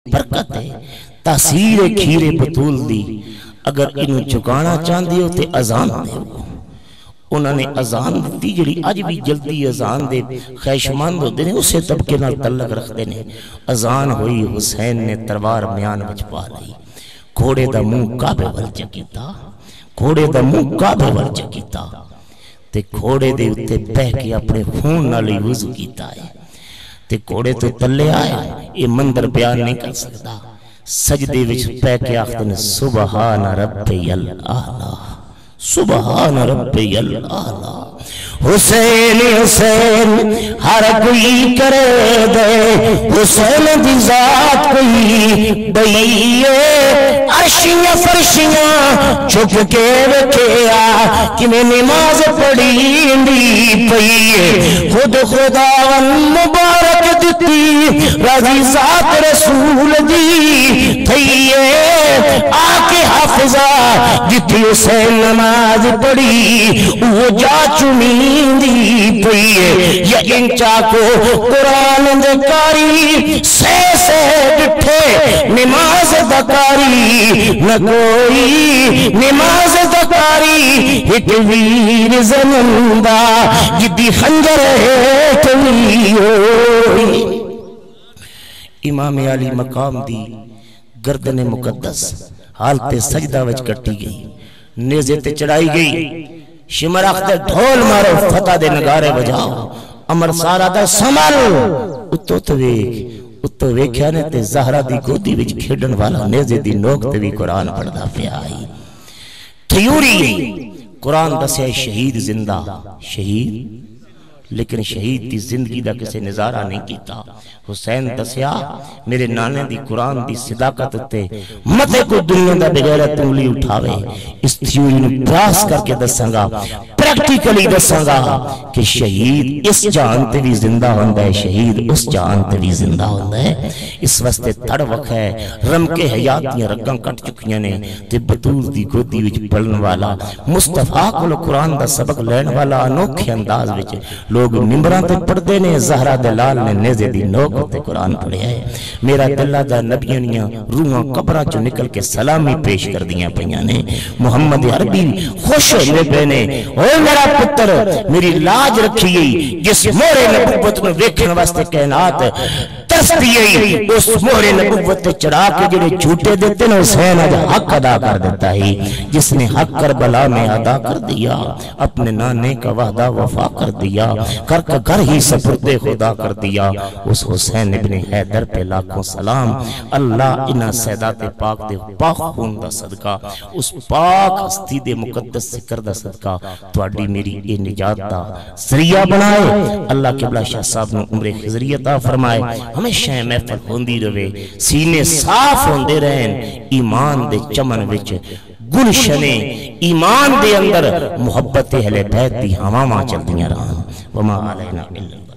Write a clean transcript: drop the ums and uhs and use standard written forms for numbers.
برکت ہے، تاثیر کھیرے بطول دی۔ اگر انہوں چکانا چاندے ہو تے اذان دے ہو۔ انہوں نے اذان دی جڑی اج بھی جلدی اذان دے خیشمند ہوتے ہیں، اسے طبقے نال تعلق رکھتے ہیں۔ اذان ہوئی، حسین نے تلوار میان وچ پا لئی، گھوڑے دا منہ کعبے ول چکیتا، گھوڑے دا منہ کعبے ول چکیتا تے گھوڑے دے اتے بہ کے اپنے خون نال وضو کیتا ہے تے گھوڑے تو تلے آیا۔ یہ منظر بیان نہیں کر سکتا۔ سجدے وچ پہ کے آخدن سبحان ربی الاعلی، سبحان ربی الاعلی۔ حسین حسین ہر کوئی کرے دے، حسین دی ذات کوئی بئیے، عرشیاں فرشیاں چھپ کے رکھیا کہ میں نماز پڑھی دی پئیے۔ خود خداون مبارک دیتی رضی ذات رسول دی تھئیے، آکے حافظہ جتی حسین نماز پڑھی وہ جا چمی دی پئیے۔ یا انچا کو قرآن دکاری سے ڈٹھے نماز دکاری نہ کوئی، نماز دکاری ایک ویر زمندہ جدی خنجر ہے ہوئی۔ امام علی مقام دی گردن مقدس حالت سجدہ وچ کٹی گئی، نیزے تے چڑھائی گئی۔ شمر اختر ڈھول مارو، فتح دے نگارے بجاؤ، امر سارا دا سمل اتو تو اتو ویکھیا نے تے زہرہ دی گودی وچ کھیڈن والا نیزے دی نوک تے بھی قرآن پڑھدا پیا آئی۔ تھیوری قرآن دسے شہید زندہ، شہید لیکن شہید دی زندگی دا کسے نظارہ نہیں کیتا۔ حسین دسیا میرے نانے دی قرآن دی صداقت تے متے کو دنیا دا بغیرت انگلی اٹھاوے۔ اس تھیوری نے پراس کر کے دساں گا، پریکٹیکلی دساں گا کہ شہید اس جان تے بھی زندہ ہوندہ ہے، شہید اس جان تے بھی زندہ ہوندہ ہے۔ اس واسطے تڑ وقت ہے، رم کے حیاتیاں رگاں کٹ چکیاں نے تے بطول دی گودی وچ پڑھن والا، مصطفیٰ کو قرآن دا سبق لین والا انوکھے انداز وچ لوگ ممبران تے پڑھتے نے۔ زہرہ دلال نے نیزے دی نوک تے قرآن پڑھے ہے۔ میرا دلہ دا نبیانیاں روحاں قبرہ چو نکل کے سلامی پیش کر دیاں پہیاں نے۔ محمد عربی خوش ہوئے پہنے، اوہ میرا پتر میری لاج رکھی گئی، جس مورے نبوت میں ویکھن واسطے کائنات ترس دیئی، اس مورے نبوت چڑھا کے جنہیں جھوٹے دیتے نے حسین آج حق ادا کر دیتا ہی۔ جس نے حق کربلا میں ادا کر دیا، اپنے نانے کا وعدہ وفا کر دیا، کر کا گھر ہی سپرد خدا کر دیا، اس حسین ابن حیدر پہ لاکھوں سلام۔ اللہ انہا سیدات پاک دے پاک خون دا صدقہ، اس پاک ہستی دے مقدس ذکر دا صدقہ تواڈی میری اے نجات دا ذریعہ بنائے۔ اللہ قبلہ شاہ صاحب نے عمر خضری عطا فرمائے، ہمیشہ محفل ہوندی رہے، سینے صاف ہوندے رہن، ایمان دے چمن وچ گلشنے ایمان دے اندر محبت اہل بیت دی ہواواں چل دیاں رہن۔ وما علینا الا